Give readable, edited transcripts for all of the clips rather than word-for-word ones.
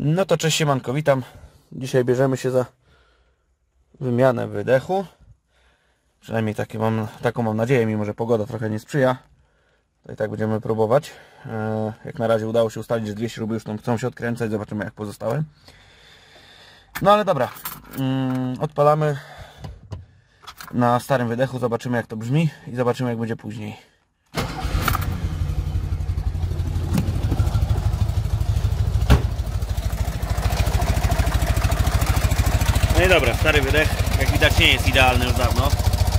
No to cześć, siemanko, witam. Dzisiaj bierzemy się za wymianę wydechu. Przynajmniej taką mam nadzieję, mimo że pogoda trochę nie sprzyja. To i tak będziemy próbować. Jak na razie udało się ustalić, że dwie śruby już tam chcą się odkręcać. Zobaczymy, jak pozostałe. No ale dobra. Odpalamy na starym wydechu. Zobaczymy, jak to brzmi i zobaczymy, jak będzie później. No i dobra, stary wydech, jak widać, nie jest idealny już dawno.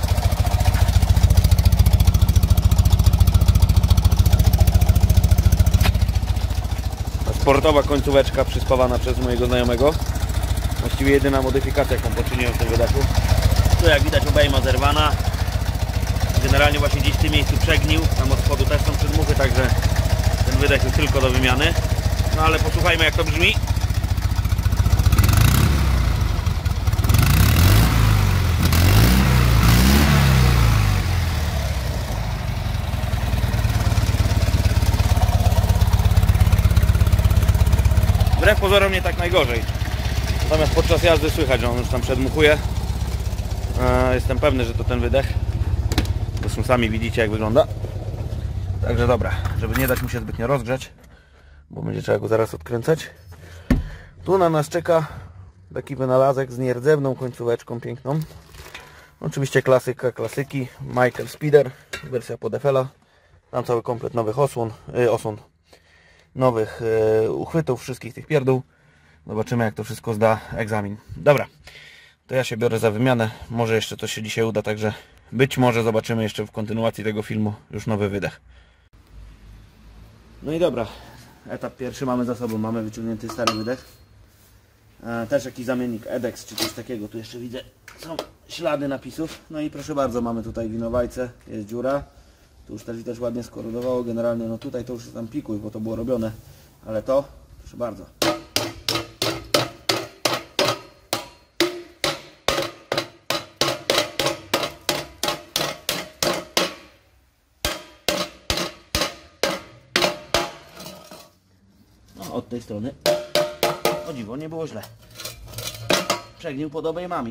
Sportowa końcóweczka przyspawana przez mojego znajomego. Właściwie jedyna modyfikacja, jaką poczyniłem w tym wydechu. Tu jak widać obejma zerwana. Generalnie właśnie gdzieś w tym miejscu przegnił. Tam od spodu też są przedmuchy, także ten wydech jest tylko do wymiany. No ale posłuchajmy, jak to brzmi. Wbrew pozorom nie tak najgorzej. Natomiast podczas jazdy słychać, że on już tam przedmuchuje. Jestem pewny, że to ten wydech. Zresztą sami widzicie, jak wygląda. Także dobra, żeby nie dać mu się zbytnio rozgrzać, bo będzie trzeba go zaraz odkręcać. Tu na nas czeka taki wynalazek z nierdzewną końcóweczką piękną. Oczywiście klasyka klasyki. Michael Speeder, wersja pod FL-a. Tam cały komplet nowych osłon. Nowych uchwytów, wszystkich tych pierdół. Zobaczymy, jak to wszystko zda egzamin. Dobra, to ja się biorę za wymianę. Może jeszcze to się dzisiaj uda, także być może zobaczymy jeszcze w kontynuacji tego filmu już nowy wydech. No i dobra, etap pierwszy mamy za sobą. Mamy wyciągnięty stary wydech. Też jakiś zamiennik EDEX czy coś takiego. Tu jeszcze widzę, są ślady napisów. No i proszę bardzo, mamy tutaj winowajce, jest dziura. Tu już też widać, ładnie skorodowało. Generalnie no tutaj to już jest tam pikuj, bo to było robione. Ale to, proszę bardzo. No od tej strony, o dziwo, nie było źle. Przegnił pod obejmami.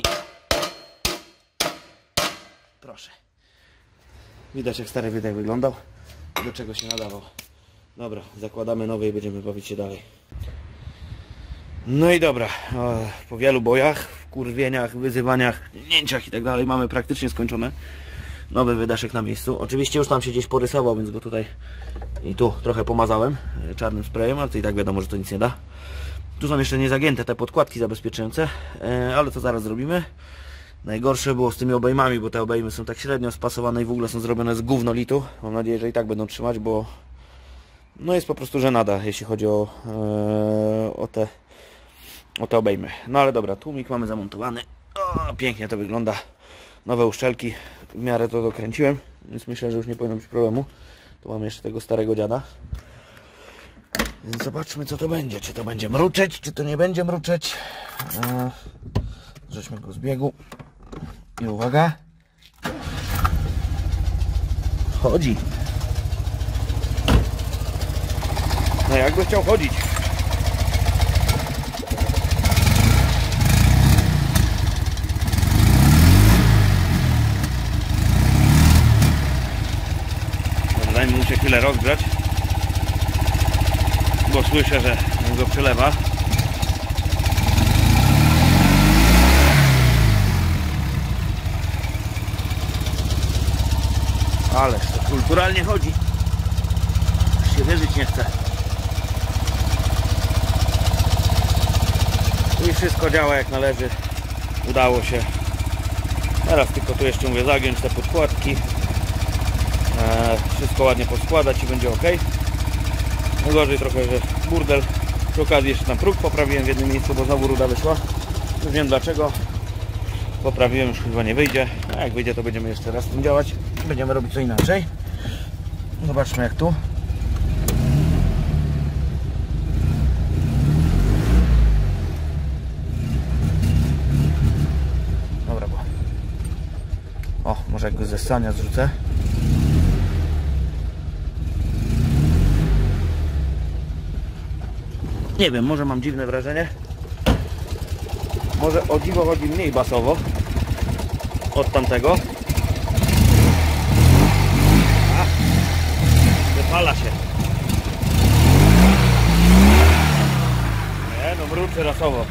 Proszę. Widać, jak stary wydech wyglądał, do czego się nadawał. Dobra, zakładamy nowy i będziemy bawić się dalej. No i dobra, po wielu bojach, wkurwieniach, wyzywaniach, nięciach i tak dalej mamy praktycznie skończone. Nowy wydaszek na miejscu. Oczywiście już tam się gdzieś porysował, więc go tutaj i tu trochę pomazałem czarnym sprayem, ale to i tak wiadomo, że to nic nie da. Tu są jeszcze niezagięte te podkładki zabezpieczające, ale to zaraz zrobimy. Najgorsze było z tymi obejmami, bo te obejmy są tak średnio spasowane i w ogóle są zrobione z gównolitu. Mam nadzieję, że i tak będą trzymać, bo no jest po prostu żenada, jeśli chodzi o te obejmy. No ale dobra, tłumik mamy zamontowany. O, pięknie to wygląda. Nowe uszczelki, w miarę to dokręciłem, więc myślę, że już nie powinno być problemu. Tu mamy jeszcze tego starego dziada. Więc zobaczmy, co to będzie. Czy to będzie mruczeć, czy to nie będzie mruczeć. Żeśmy go z biegu. I uwaga. Chodzi. No jakby chciał chodzić. Dajmy mu się chwilę rozgrzać, bo słyszę, że go przelewa. Ależ to kulturalnie chodzi. Już się wierzyć nie chce. I wszystko działa jak należy. Udało się. Teraz tylko tu jeszcze mówię zagiąć te podkładki. Wszystko ładnie poskładać i będzie ok. Najgorzej trochę, że burdel. Przy okazji jeszcze tam próg poprawiłem w jednym miejscu, bo znowu ruda wyszła. Już wiem dlaczego. Poprawiłem, już chyba nie wyjdzie. A jak wyjdzie, to będziemy jeszcze raz z tym działać. Będziemy robić co inaczej. Zobaczmy, jak tu. Dobra, bo... O, może jak go ze ssania zrzucę. Nie wiem, może mam dziwne wrażenie. Może o dziwo chodzi mniej basowo od tamtego. Wypala się. Nie, no mruczy rasowo.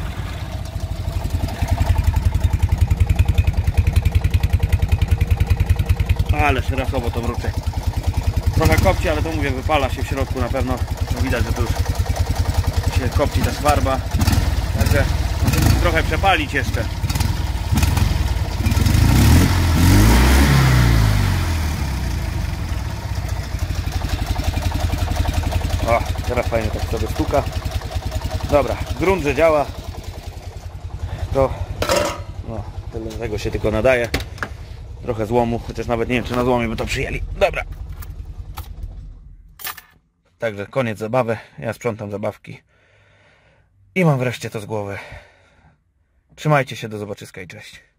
Ależ rasowo to mruczy. Trochę kopci, ale to mówię, wypala się w środku na pewno. No widać, że tu już się kopci ta farba. Także musimy trochę przepalić jeszcze. O, teraz fajnie tak sobie stuka. Dobra, grunt, że działa. To no, tyle tego się tylko nadaje. Trochę złomu, chociaż nawet nie wiem, czy na złomie by to przyjęli. Dobra. Także koniec zabawy. Ja sprzątam zabawki. I mam wreszcie to z głowy. Trzymajcie się, do zobaczyska i cześć.